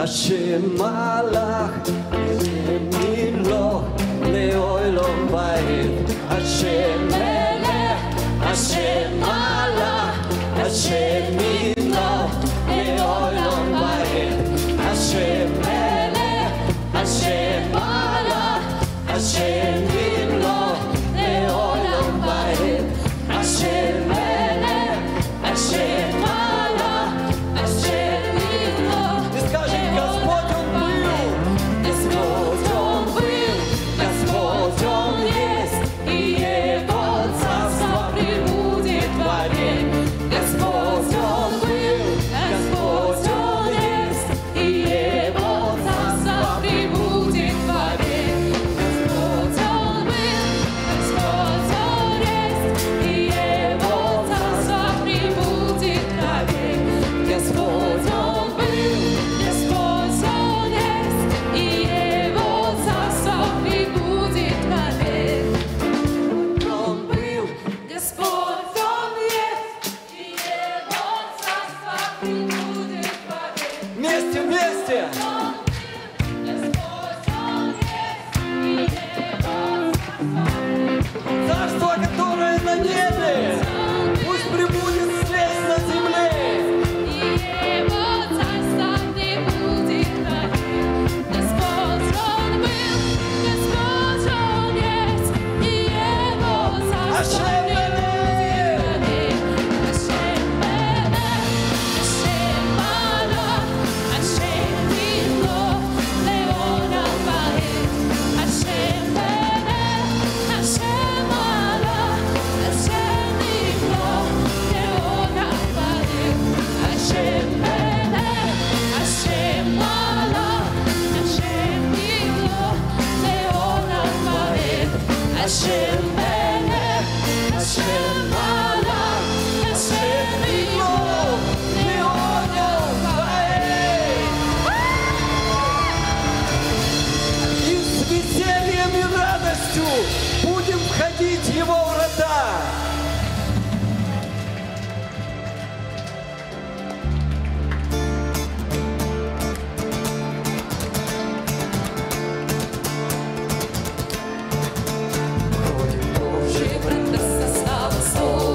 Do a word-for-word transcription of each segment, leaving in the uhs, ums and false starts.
Hashem Malach, Milo, Leoilom Baed, Hashem Melech, Hashem Malach, Hashem Milo, Leoilom Baed, Hashem Melech, Hashem Malach, Hashem Milo, Leoilom Baed, Hashem Melech, Hashem Malach, Hashem Milo. И скажем, Господь Он был, Господь Он был, Господь Он есть, и Его царство пребудет вовек. Господь Он был, Господь Он есть, и Его царство пребудет вовек. Господь Он был, Господь Он есть, и Его царство пребудет вовек. Господь Он был, Господь Он есть, и Его царство пребудет вовек. Он был, Господь Он есть, и Его царство пребудет вовек. Вместе, вместе! Царство, которое на небе, пусть пребудет здесь на земле. Его царство пребудет вовек. Господь Он был, Господь Он есть, и Его царство пребудет вовек. Hashem Melech, Hashem Malach, Hashem Milo, Leolam Baed. Hashem Melech, Hashem Malach, Hashem Milo, Leolam Baed. Hashem Melech, Hashem Malach, Hashem Milo, Leolam Baed. Hashem Melech, Hashem Malach, Hashem Milo, Leolam Baed. И с весельем и радостью будем входить в Его врата. Божий врата слава, слава.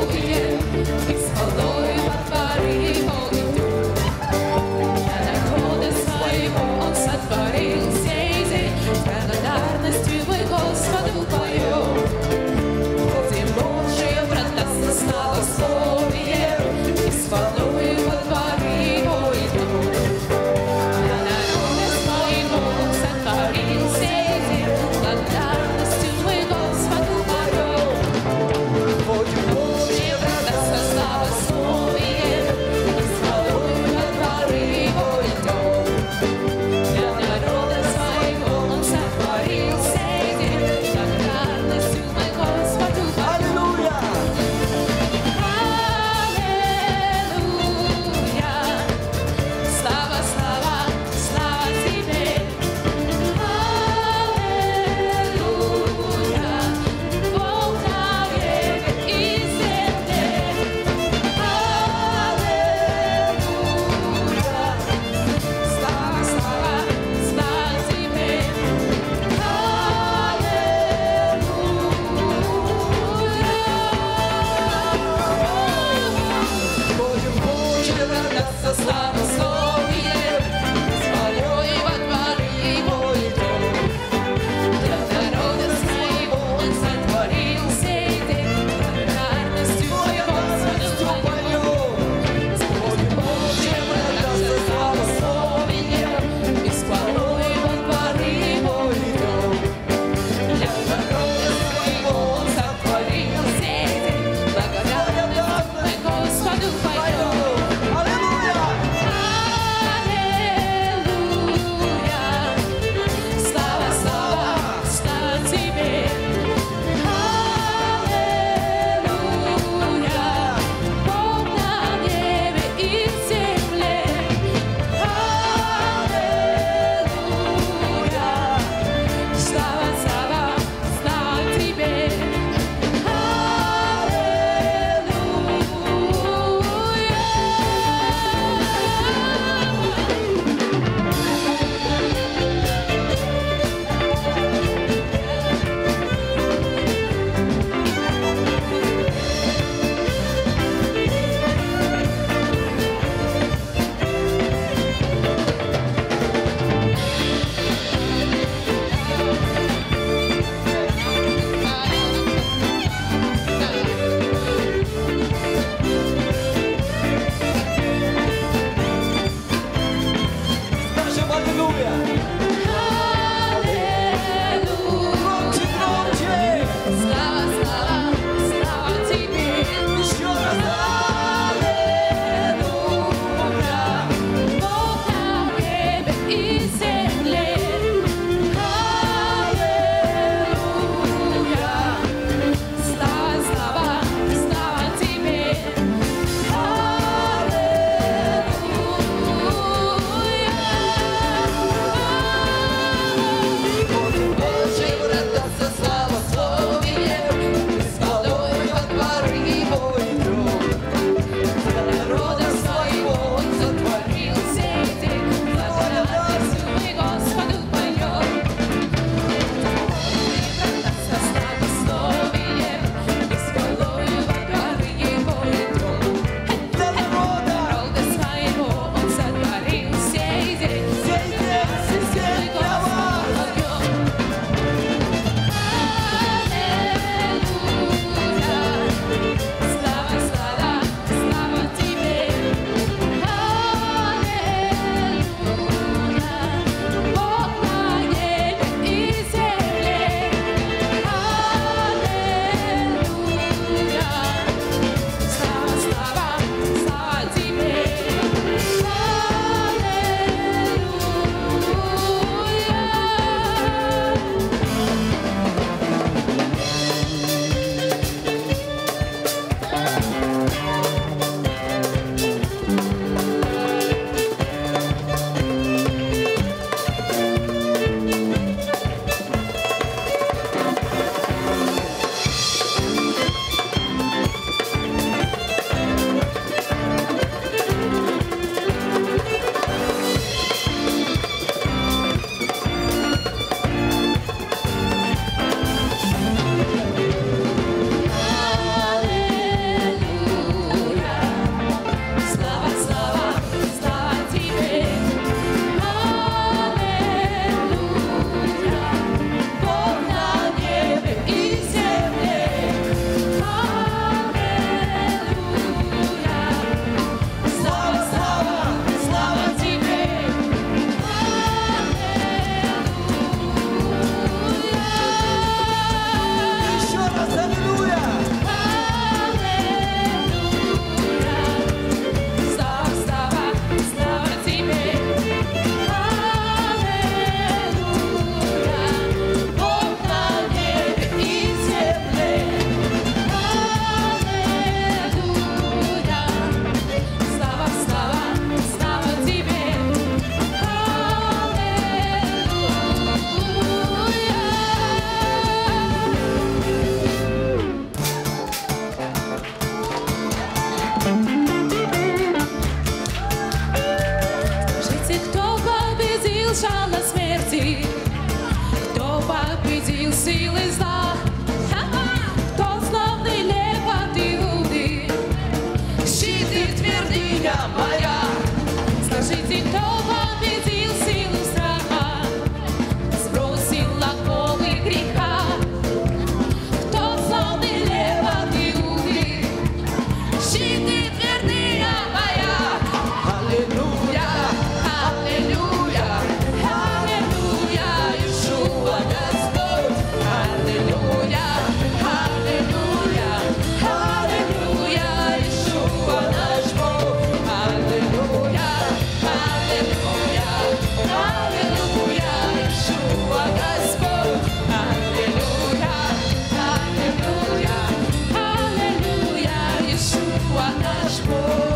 Скажите, кто победил жало смерти? Кто победил силы зла? Кто славный лев от Иуды? Щит и твердыня моя. Скажите, кто победил силу страха? Сбросил оковы греха. Кто славный лев от Иуды? Щит и твердыня моя. Аллилуйя, аллилуйя, аллилуйя, Иешуа Господь. Аллилуйя, аллилуйя, аллилуйя, Иешуа наш Бог. Аллилуйя, аллилуйя, аллилуйя, Иешуа Господь. Аллилуйя, аллилуйя, аллилуйя, Иешуа наш Бог.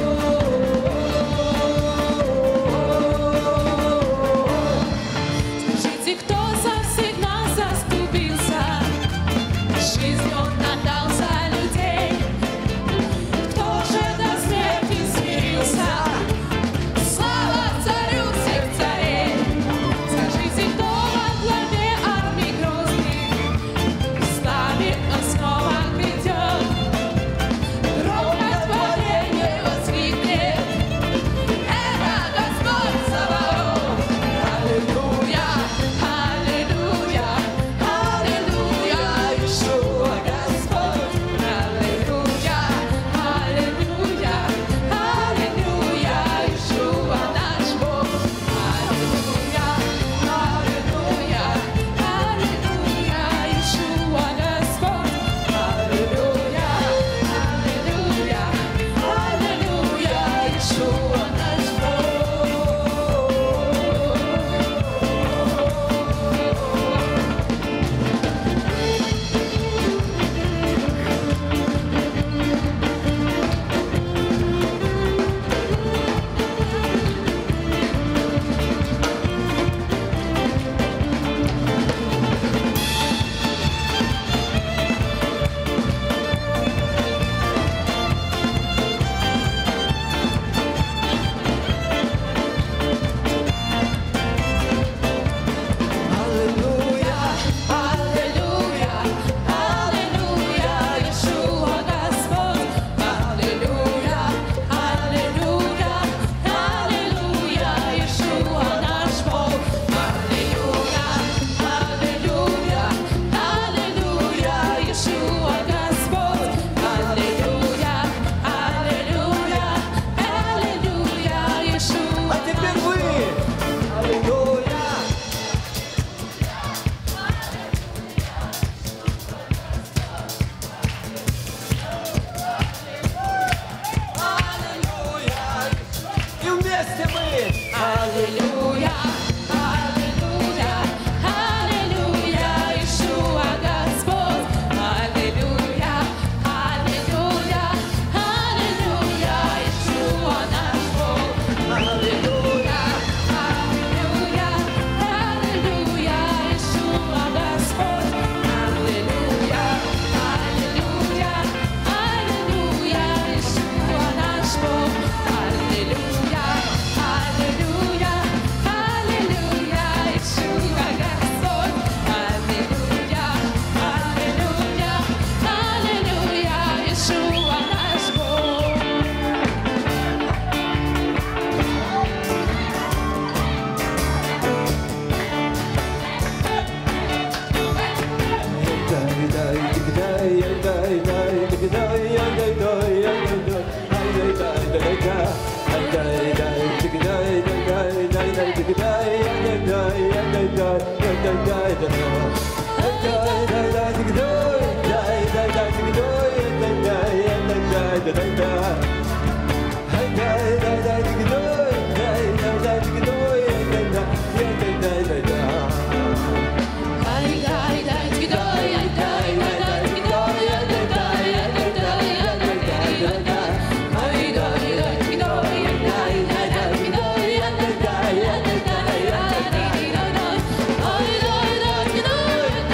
Скажите, кто за всех нас заступился? Жизнь он отдал за людей. Кто же до смерти смирился? Слава царю всех царей! Скажите, кто во главе армии грозных? К славе он снова придет. Громко творение воскликнет. Это Господь Саваоф. Аллилуйя, аллилуйя, аллилуйя, Иешуа Господь. Аллилуйя, аллилуйя, аллилуйя, Иешуа наш Бог. Аллилуйя, аллилуйя, аллилуйя, Иешуа Господь. Аллилуйя, аллилуйя, аллилуйя, Иешуа наш Аллилуйя, аллилуйя, аллилуйя, Иешуа Господь. Аллилуйя, аллилуйя, аллилуйя, Иешуа наш Бог. Аллилуйя, аллилуйя, аллилуйя, Иешуа Господь. Аллилуйя, аллилуйя, аллилуйя, Иешуа. А теперь вы! Аллилуйя! Аллилуйя! И вместе мы! Аллилуйя, аллилуйя, аллилуйя, Иешуа Господь. Аллилуйя, аллилуйя, аллилуйя, Иешуа наш Бог. Аллилуйя, аллилуйя, аллилуйя, Иешуа Господь. Аллилуйя, аллилуйя, аллилуйя, Иешуа наш Бог. Аллилуйя, аллилуйя, аллилуйя, Иешуа Господь. Аллилуйя, аллилуйя, аллилуйя, Иешуа наш Бог.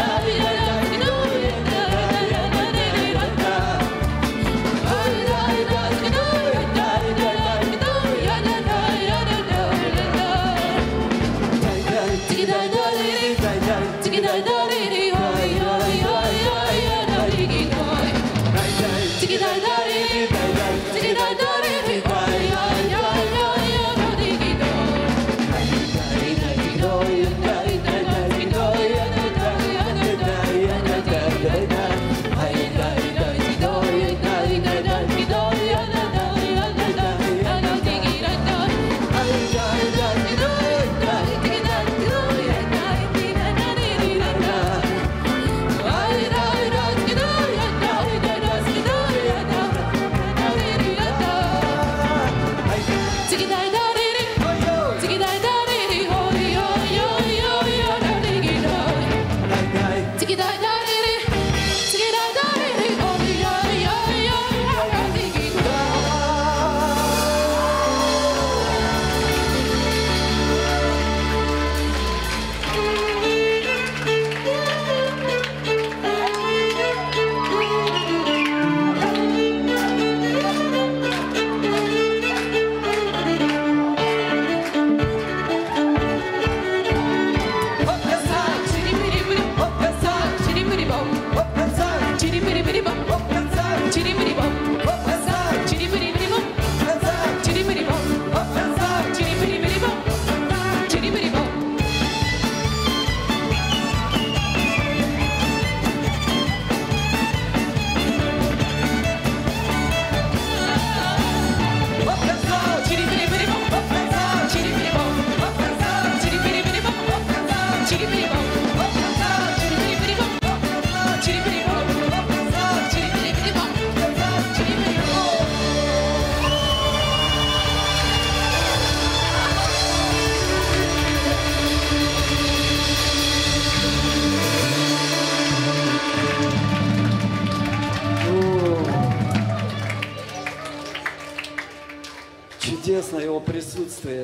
Ay, Чудесно Его присутствие.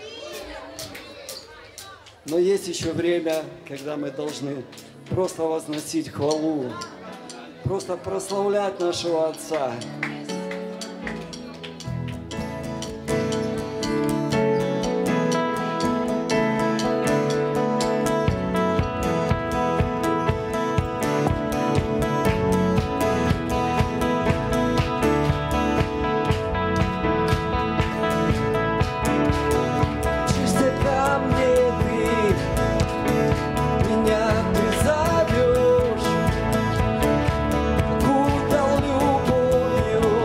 Но есть еще время, когда мы должны просто возносить хвалу, просто прославлять нашего Отца. Любовью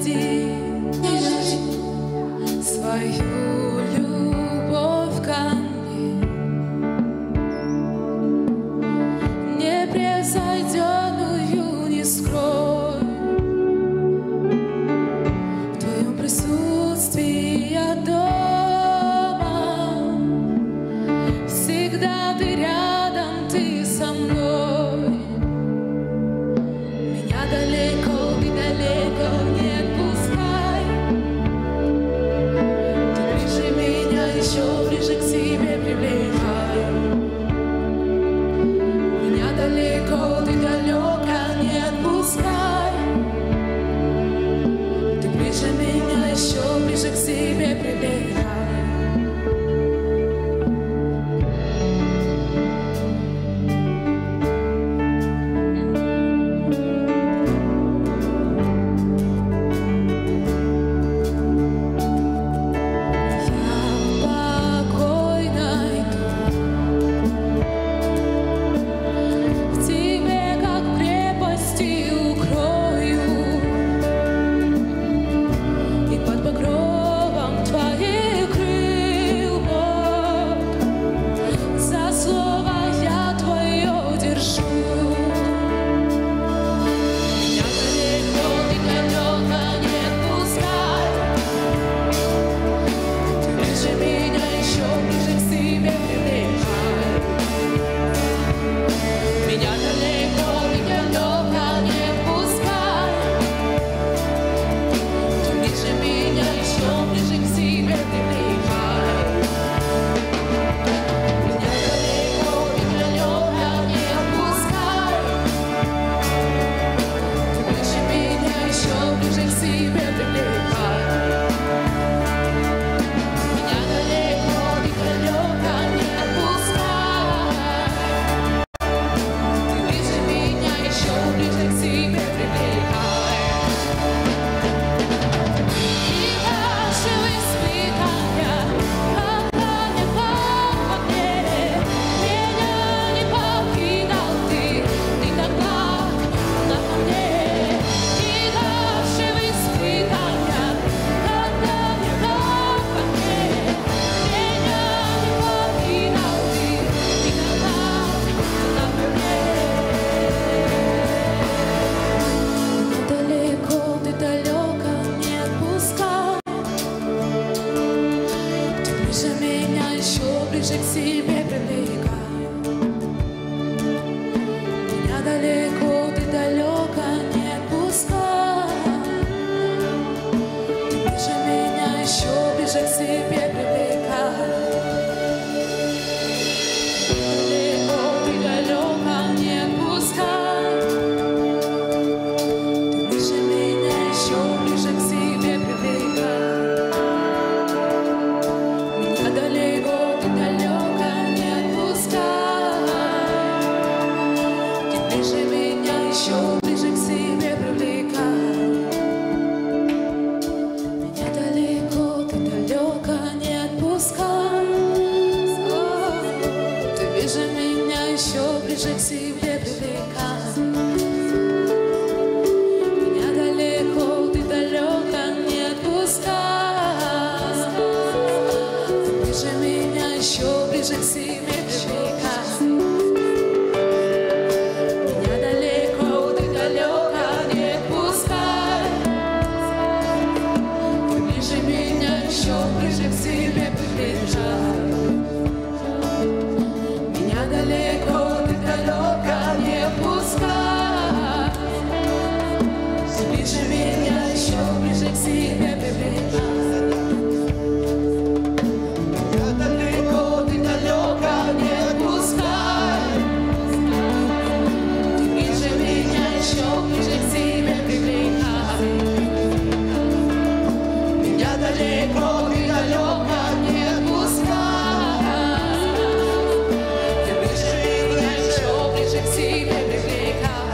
приведи свою любовь ко мне, непревзойденную не скрой. В твоем присутствии я дома, всегда ты рядом, ты со мной. Меня далеко, ты далеко не отпускай. Ты ближе меня, еще ближе к себе привлекай. Меня далеко, ты далеко не отпускай. Ты ближе меня, еще ближе к себе привлекай.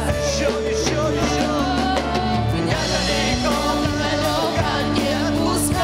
Еще, еще, еще. Меня далеко, далеко не отпускай.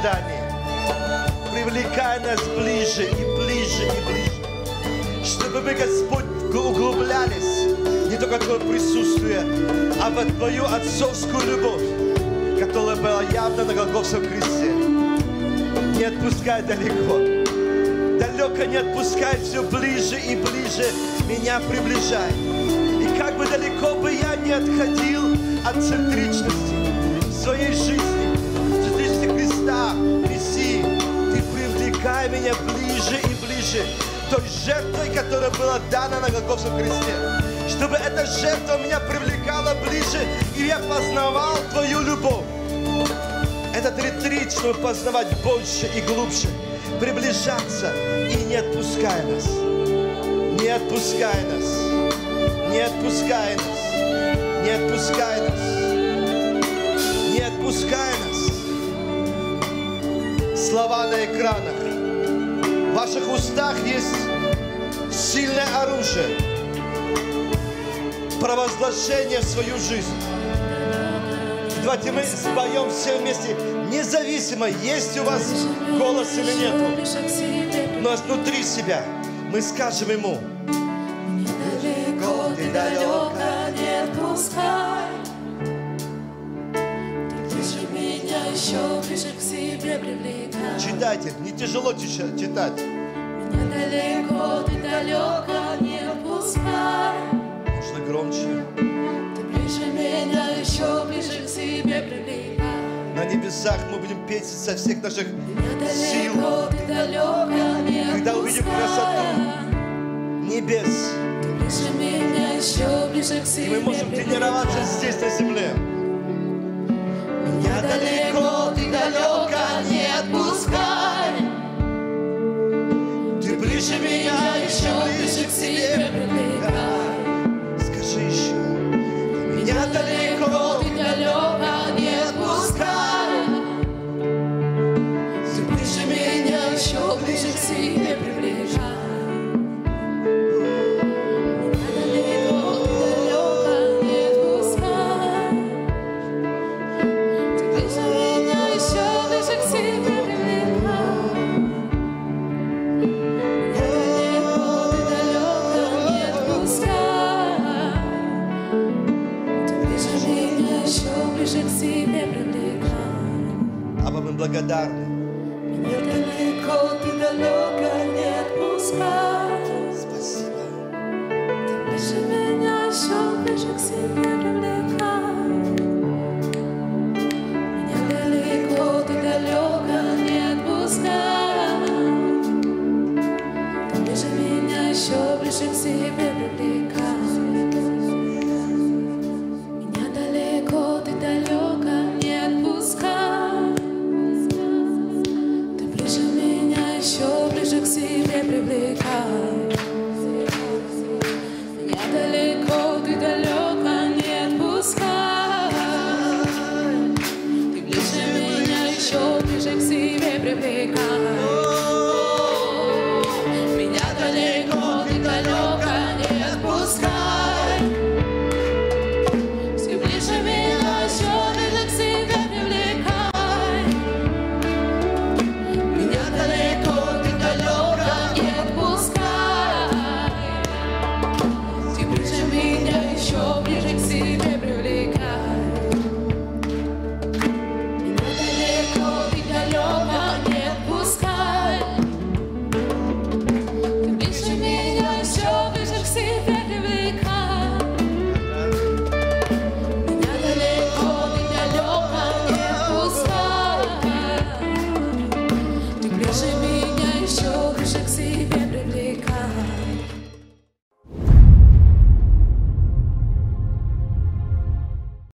ожидании. Привлекай нас ближе и ближе и ближе, чтобы мы, Господь, углублялись не только в Твое присутствие, а в Твою отцовскую любовь, которая была явна на Голгофском кресте. Не отпускай далеко, далеко не отпускай, все ближе и ближе меня приближай. И как бы далеко бы я не отходил от центричности в своей жизни, центричности Христа, Мессии, Ты привлекай меня ближе и ближе той жертвой, которая была дана на Голгофском кресте. Чтобы эта жертва меня привлекала ближе, и я познавал Твою любовь. Этот ретрит, чтобы познавать больше и глубже, приближаться и не отпускай нас. Не отпускай нас. Не отпускай нас. Не отпускай нас. Не отпускай нас. Слова на экранах. В ваших устах есть сильное оружие. Провозглашение в свою жизнь. Давайте мы споем все вместе, независимо, есть у вас голос или нет. Но внутри себя мы скажем Ему: Далеко Ты, далеко не отпускай. Ты ближе меня, еще ближе к себе привлекай. Читайте, не тяжело читать. Меня далеко Ты, далеко не отпускай. Можно громче. Ты ближе меня, еще ближе к себе привлекай. На небесах мы будем петь со всех наших сил. Ты далеко не Когда увидим красоту небес, Ты ближе меня, еще ближе к себе. и мы можем тренироваться здесь, на земле. Меня далеко Ты, далеко не отпускай. Ты ближе меня, еще ближе к себе привлекай. Скажи еще. Меня далеко Ты, далеко не отпускай. Ты ближе меня, еще ближе к себе привлекай. Благодарны. Меня далеко Ты, далеко не отпускай. Спасибо. Ты ближе меня, еще ближе к себе привлекай. Меня далеко Ты, далеко не отпускай. Ты ближе меня, еще ближе к себе привлекай. Меня далеко Ты, далеко не отпускай. Еще ближе к себе привлекай.